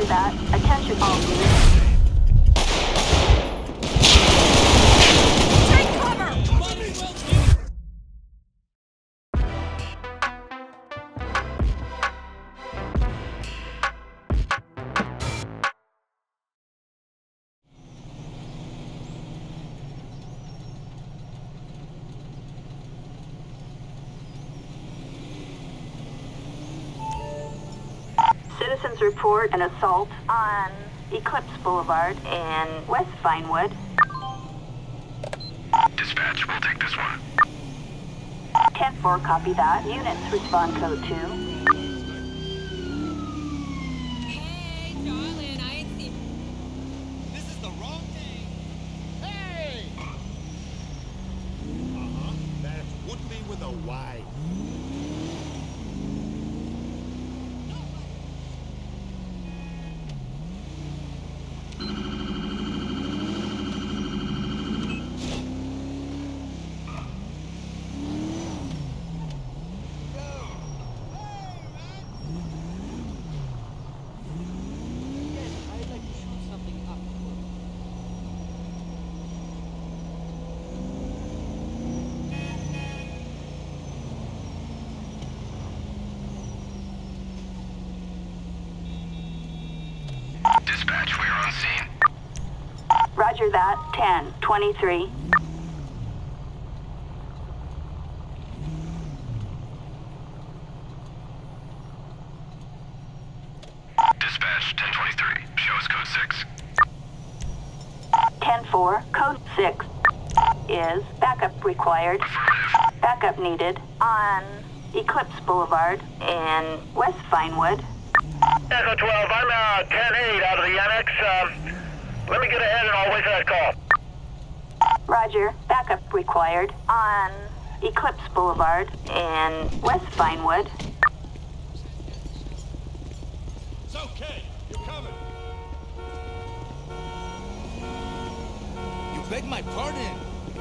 Roger that. Attention all units. Take cover! Citizens report an assault on Eclipse Boulevard and West Vinewood. Dispatch, we'll take this one. 10-4, copy that. Units respond code 2. Hey, darling, I ain't seen... This is the wrong thing. Hey! Uh-huh. That's Woodley with a Y. Dispatch, we are on scene. Roger that. 10-23. Dispatch, 1023. Show us code 6. 10-4, code 6 is backup required. Affirmative. Backup needed on Eclipse Boulevard and West Vinewood. Echo 12, I'm 10-8 out of the annex. Let me get ahead and I'll wait for that call. Roger, backup required on Eclipse Boulevard and West Vinewood. It's okay. You're coming. You beg my pardon.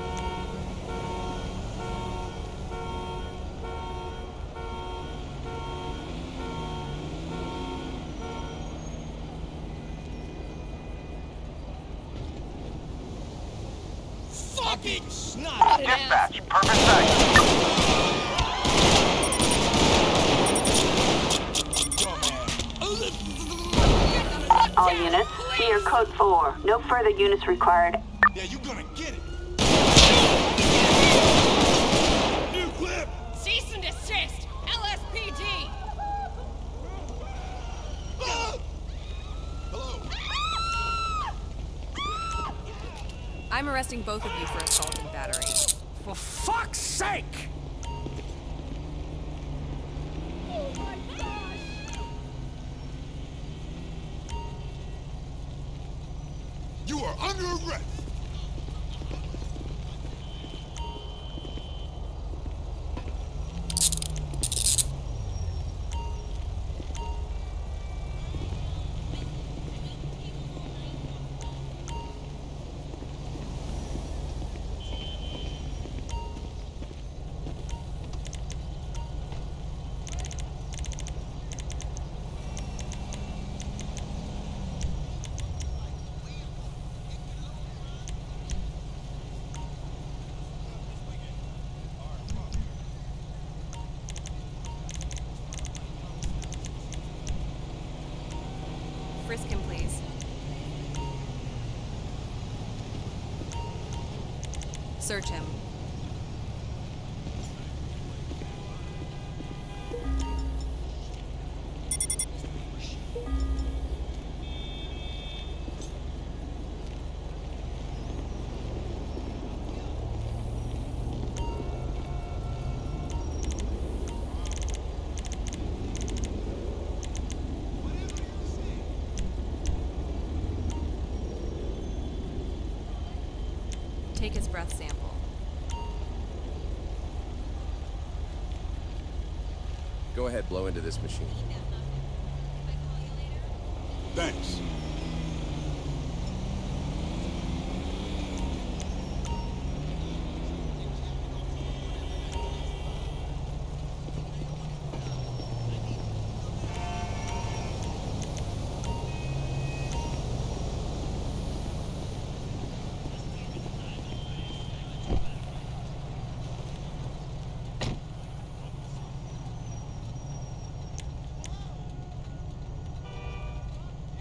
Fucking snot! Dispatch, perfect sight. All units, here code 4. No further units required. Yeah, you gonna get it. New clip! Cease and desist! LSPD! Ah! Hello. I'm arresting both of you for assault and battery. For fuck's sake! You are under arrest. Frisk him, please. Search him. Take his breath sample. Go ahead, blow into this machine. Thanks.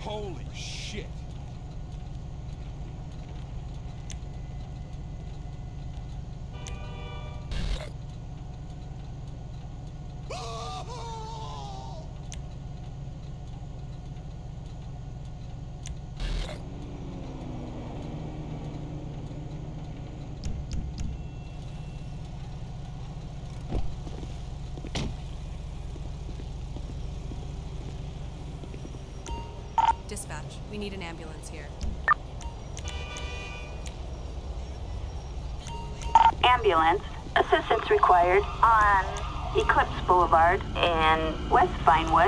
Holy shit. Dispatch, we need an ambulance here. Ambulance. Assistance required on Eclipse Boulevard in West Vinewood.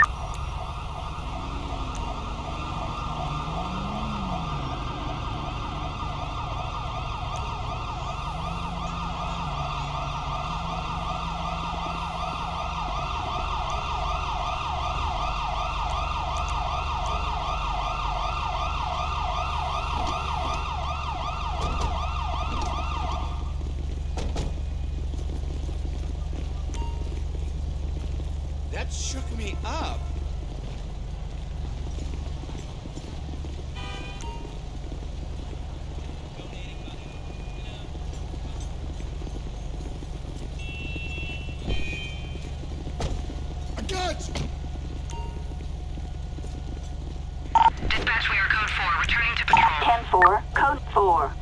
That shook me up. I got you. Dispatch, we are code 4, returning to patrol. 10-4, code 4.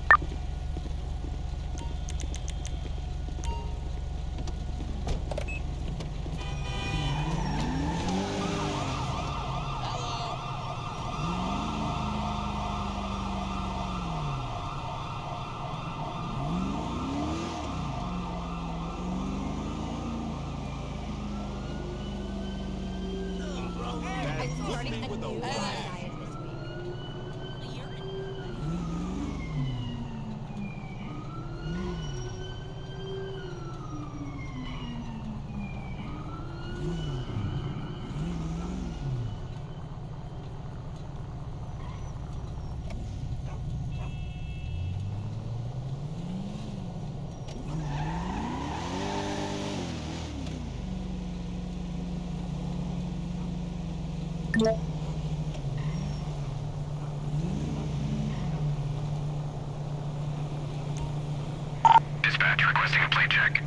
Dispatch, requesting a plate check.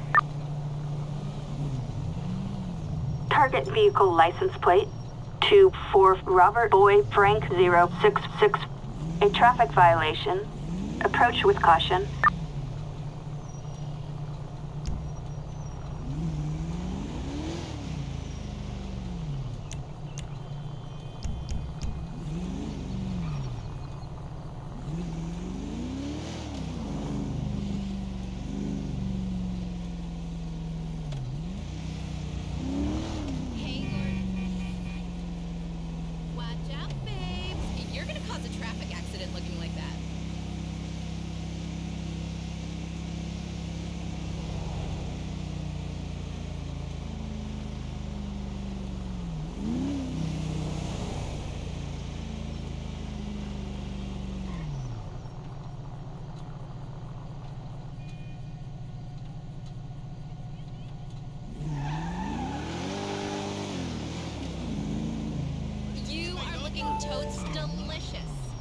Target vehicle license plate 24 Robert Boy Frank 066. A traffic violation. Approach with caution. Hey, Lord. Watch out, babes. You're gonna cause a traffic accident looking like that. You are looking totes delicious.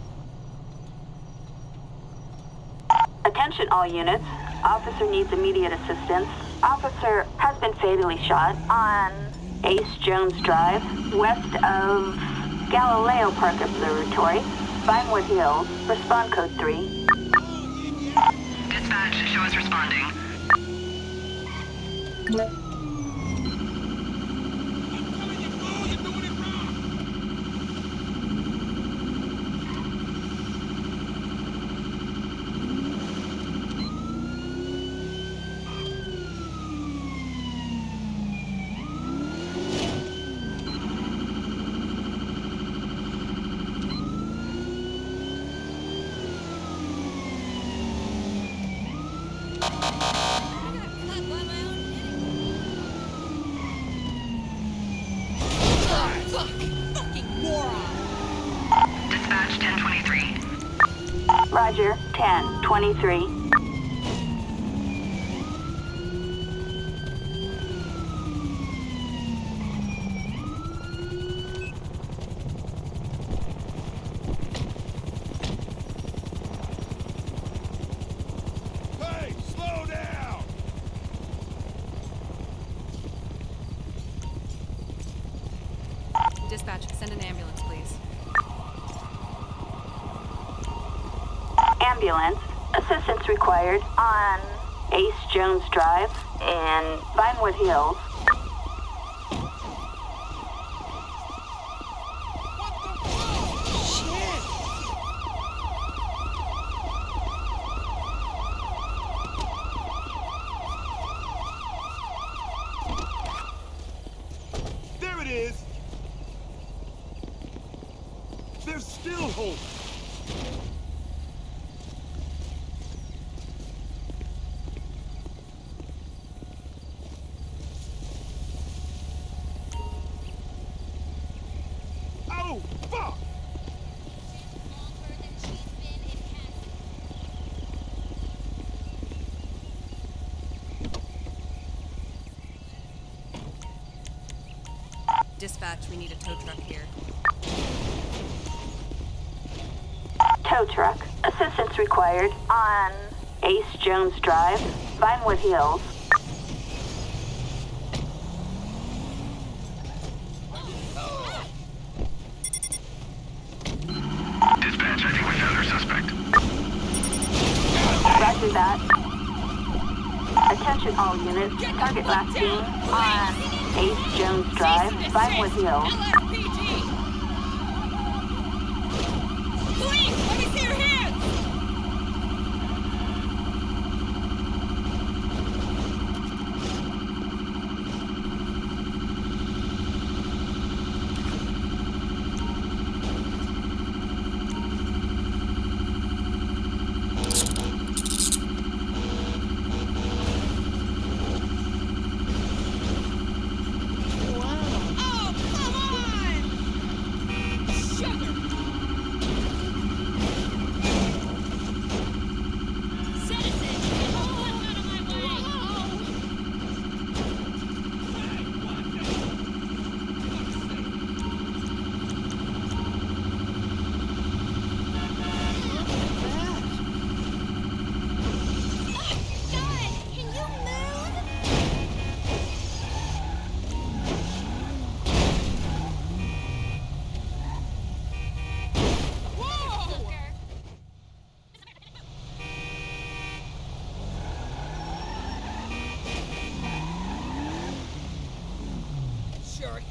Attention all units. Officer needs immediate assistance. Officer has been fatally shot on Ace Jones Drive, west of Galileo Park Observatory, Vinewood Hills. Respond code 3. Dispatch, show us responding. Dispatch 1023. Roger, 10-23. Dispatch, send an ambulance, please. Ambulance. Assistance required on Ace Jones Drive in Vinewood Hills. There it is! There's still hope! Oh, fuck! Dispatch, we need a tow truck here. Tow truck. Assistance required on Ace Jones Drive, Vinewood Hills. Dispatch, I think we found our suspect. Roger that. Attention all units. Target last seen on Ace Jones Drive, Vinewood Hills. LSPD! Police, let me see your hands! Oh, come on! Sugar! Citizen, get all out of my way! God, can you move? Whoa! Sure.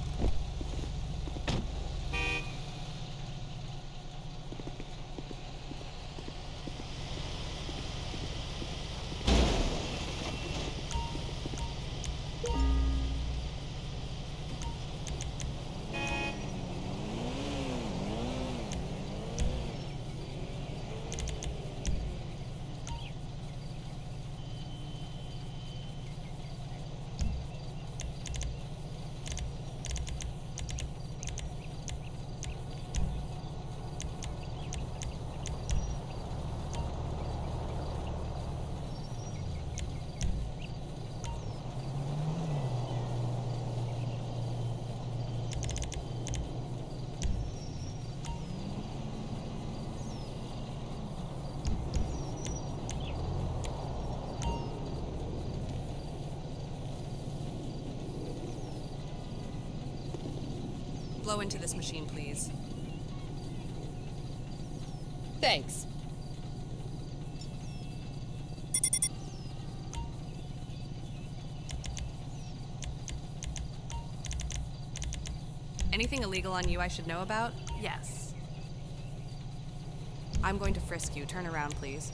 Blow into this machine, please. Thanks. Anything illegal on you I should know about? Yes. I'm going to frisk you. Turn around, please.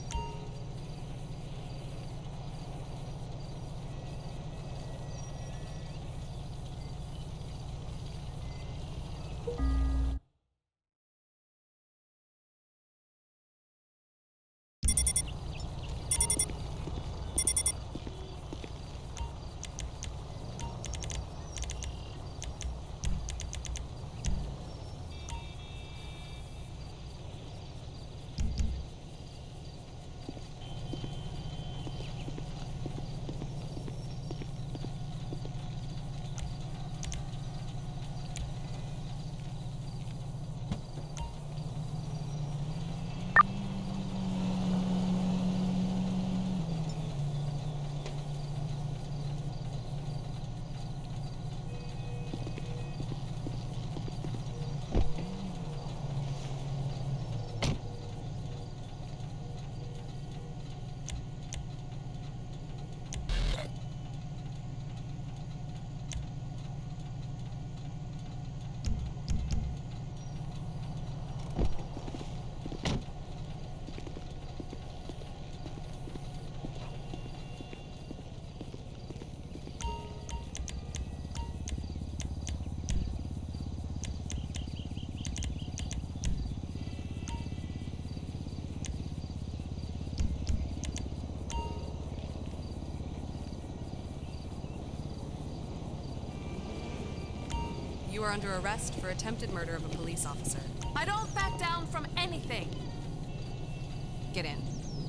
You are under arrest for attempted murder of a police officer. I don't back down from anything. Get in.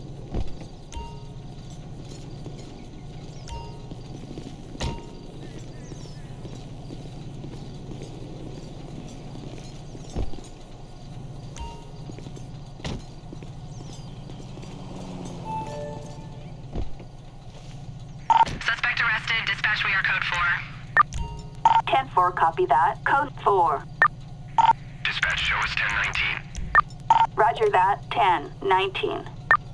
Suspect arrested. Dispatch, we are code 4. 10-4, copy that. Code 4. Dispatch, show us 1019. Roger that. 10-19.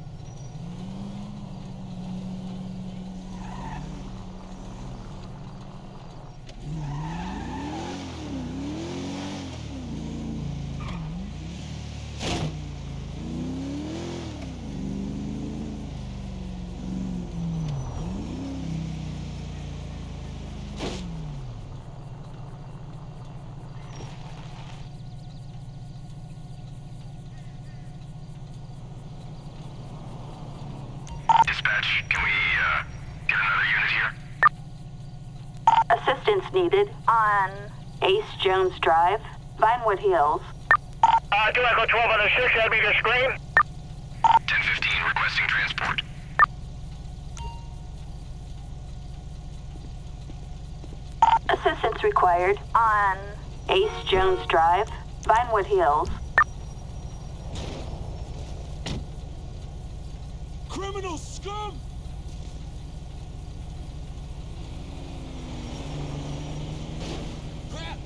Dispatch, can we, get another unit here? Assistance needed on Ace Jones Drive, Vinewood Hills. Do Echo 12 on the 6, add me to screen. 1015, requesting transport. Assistance required on Ace Jones Drive, Vinewood Hills. Criminal scum! Crap!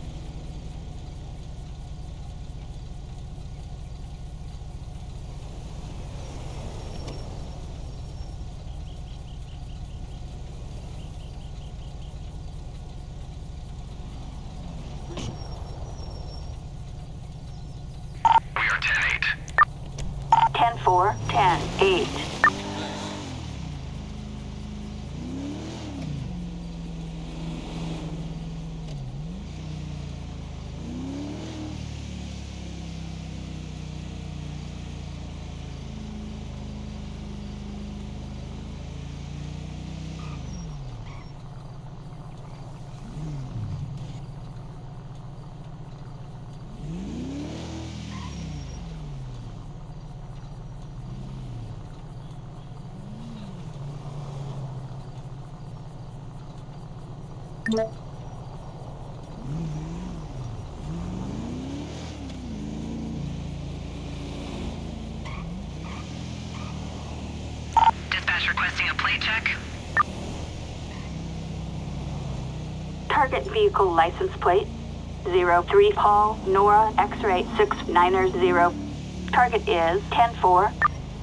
We are 10-8. 10-4, 10-8. Dispatch requesting a plate check. Target vehicle license plate 03 Paul Nora X-ray 690. Target is 10-4.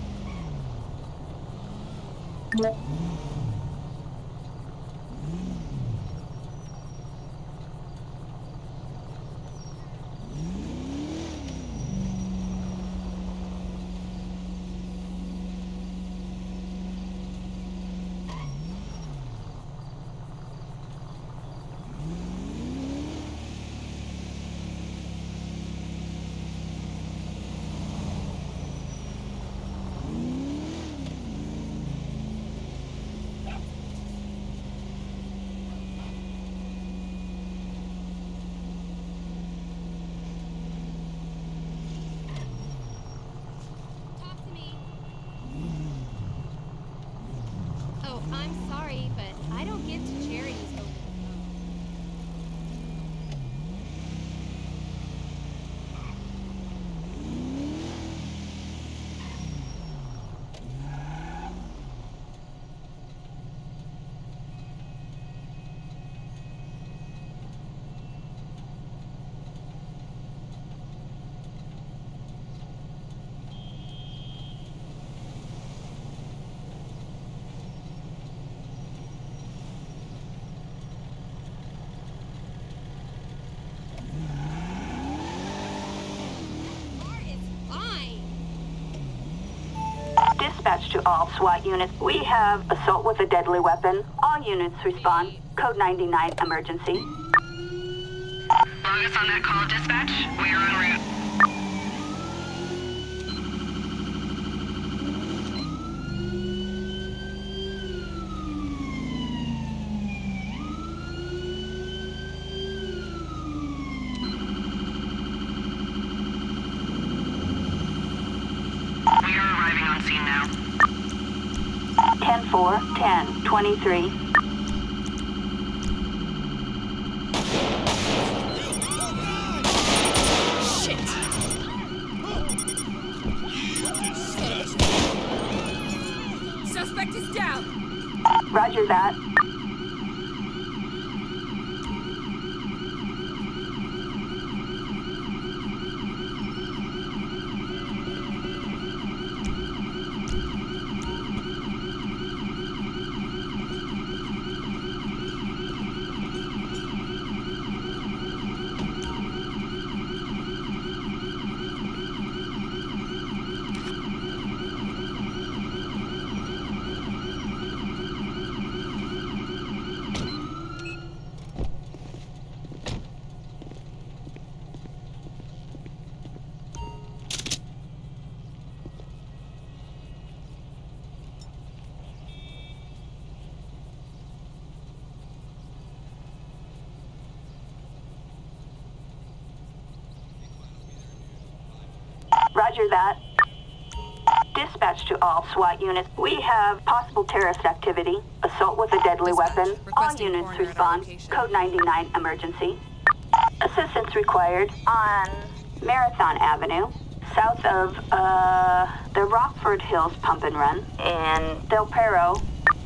Talk to me. Oh, I'm sorry, but I don't give to charities over the phone. Car is fine. Dispatch to all SWAT units. We have assault with a deadly weapon. All units respond. Code 99 emergency. Log us on that call, dispatch. We are en route. 10-4, 10-23. Suspect is down! Roger that. Roger that. Dispatch to all SWAT units. We have possible terrorist activity, assault with a deadly Dispatch, weapon. All requesting units coroner at our respond. location. Code 99 emergency. Assistance required on Marathon Avenue, south of the Rockford Hills Pump and Run, in Del Perro.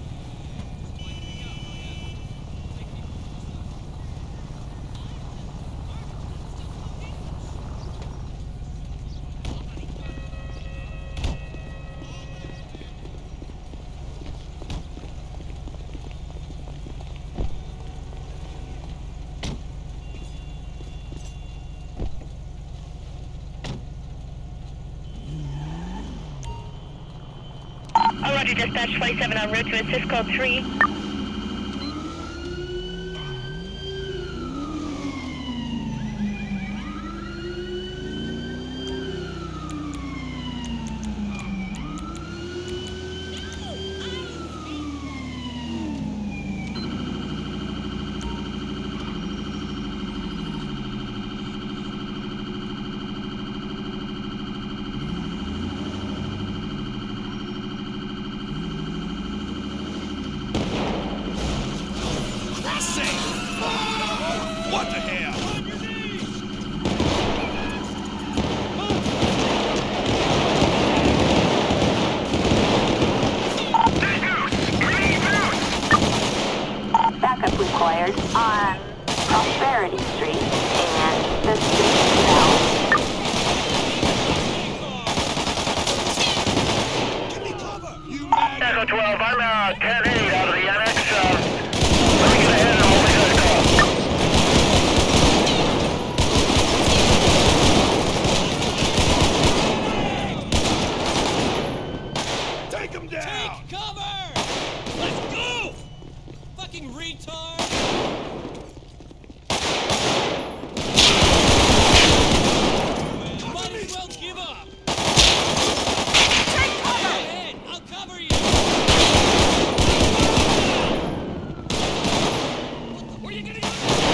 Roger, dispatch 27 en route to assist code 3. What the hell? Backup required on Prosperity Street and the Street Canal. Give me cover! You mad? Echo 12, I'm 10-8 out of the annex. Let me get ahead and hold me to the call. Take him down! Take cover! Let's go! Fucking retard! Might as well give up! Take cover! Go ahead, I'll cover you! What are you gonna do?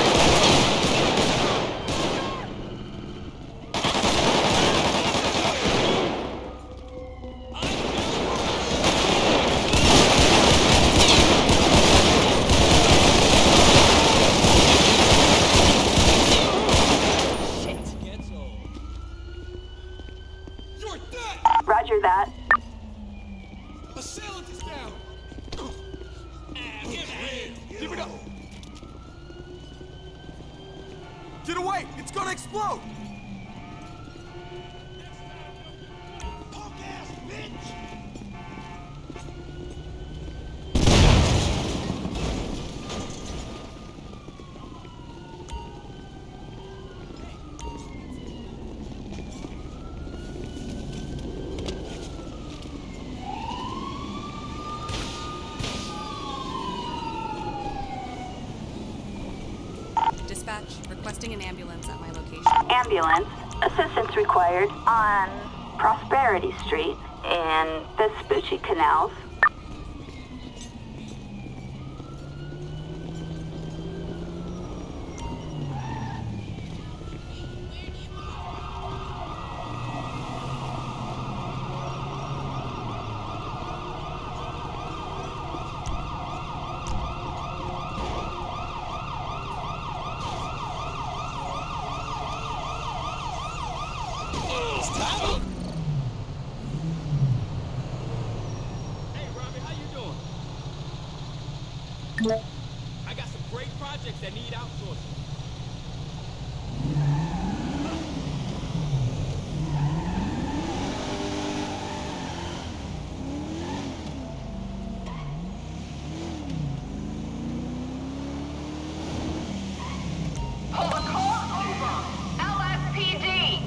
You're dead! Roger that. Assailant is down! Get real! Give it up! Get away! It's gonna explode! Punk ass bitch! Dispatch, requesting an ambulance at my location. Ambulance. Assistance required on Prosperity Street and Vespucci Canals. Hey, Robbie, how you doing? I got some great projects that need outsourcing. Pull the car over! LSPD!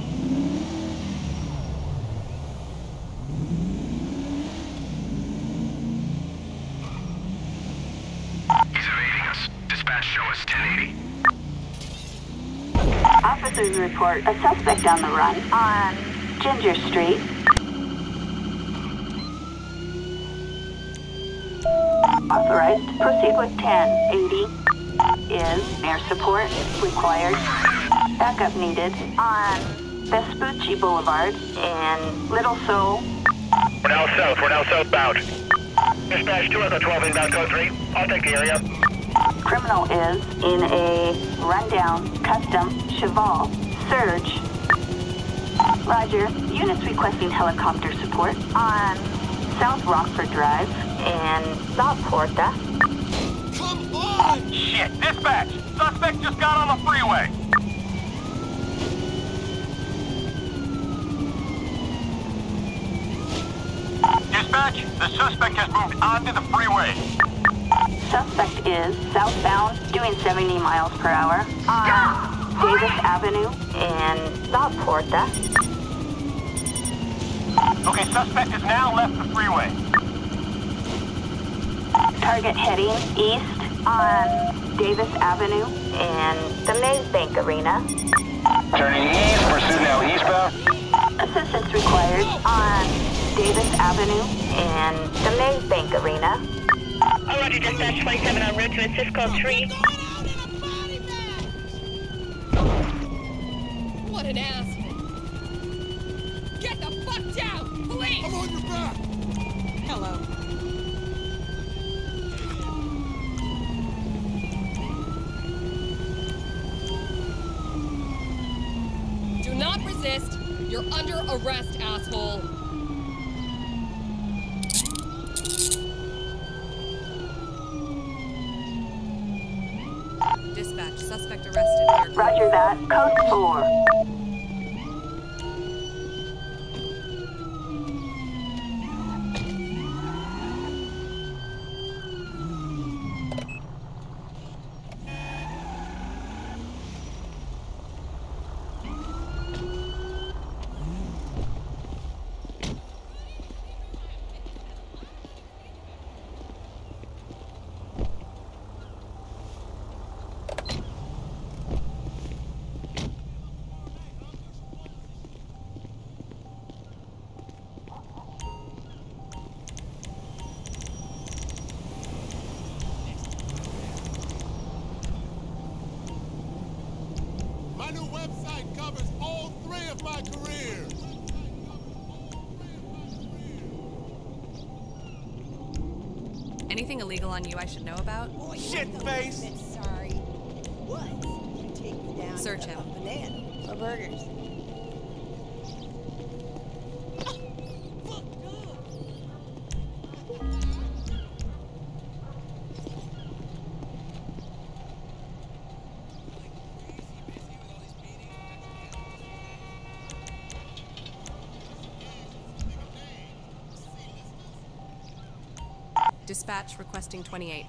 He's evading us. Dispatch, show us 1080. Officers report a suspect on the run on Ginger Street. Authorized. Proceed with 1080. Is air support required. Backup needed on Vespucci Boulevard in Little Seoul. We're now south. We're now southbound. Dispatch 2 Echo 12 inbound code 3. I'll take the area. Criminal is in a rundown custom Cheval Surge. Roger. Units requesting helicopter support on South Rockford Drive in La Porta. Come on! Shit! Dispatch! Suspect just got on the freeway! Dispatch, the suspect has moved onto the freeway. Suspect is southbound, doing 70 miles per hour on Davis Avenue in La Porta. Okay, suspect has now left the freeway. Target heading east on Davis Avenue in the Maze Bank Arena. Turning east, pursuit now eastbound. Assistance required on Davis Avenue in the Maze Bank Arena. Roger, dispatch 27 en route to assist call 3. What an asshole! Get the fuck down! Police! I'm on your back! Hello. Do not resist. You're under arrest, asshole. Dispatch, suspect arrested. Roger that. Code 4. My new website covers all 3 of my careers. Anything illegal on you I should know about? Shit face! Sorry. What? You take me down Search to him. a banana for burgers. Dispatch requesting 28.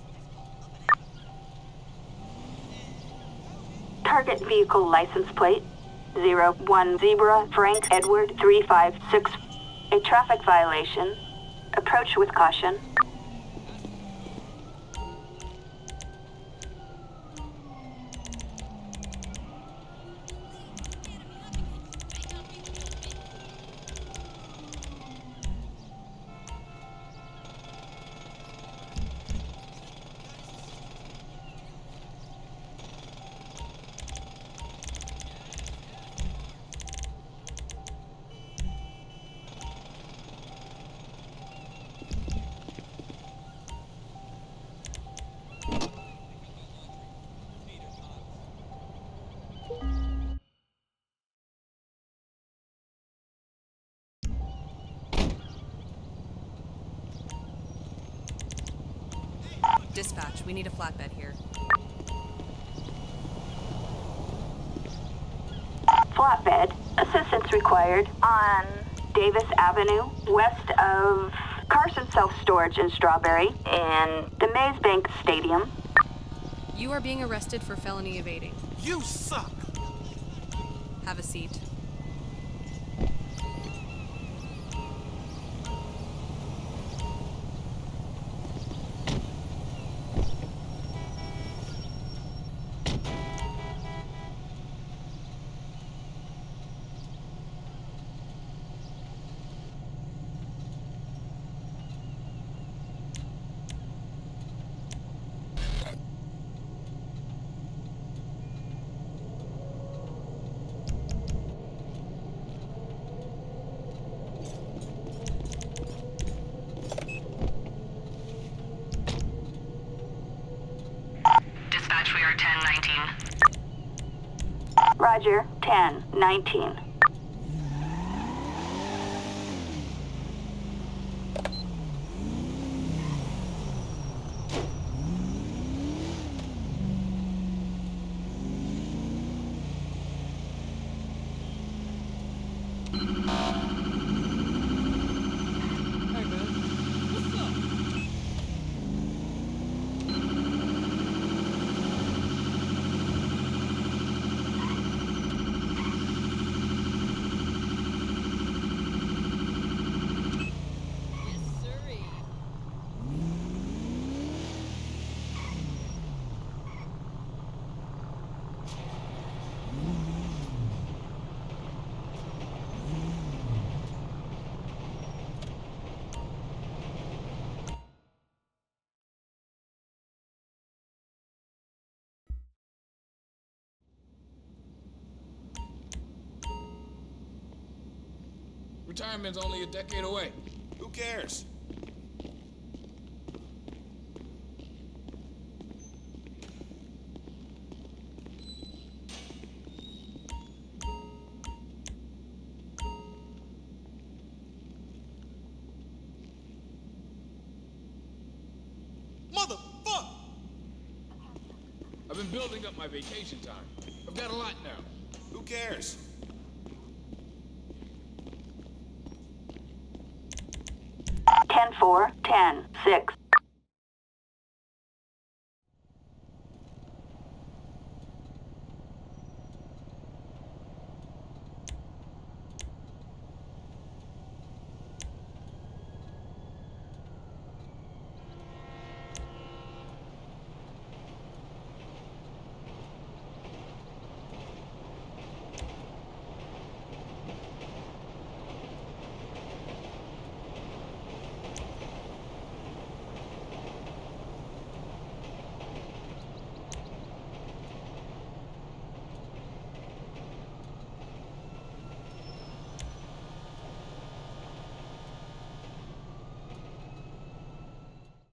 Target vehicle license plate 01 Zebra Frank Edward 356. A traffic violation. Approach with caution. Dispatch, we need a flatbed here. Flatbed. Assistance required on Davis Avenue, west of Carson Self-Storage in Strawberry, and the Maze Bank Stadium. You are being arrested for felony evading. You suck! Have a seat. Dispatch, we are 1019. Roger, 10-19. Hey, man. What's up? Yes, sirree. Retirement's only a decade away. Who cares? Motherfuck! I've been building up my vacation time. I've got a lot now. Who cares? Ten-4, 10-6.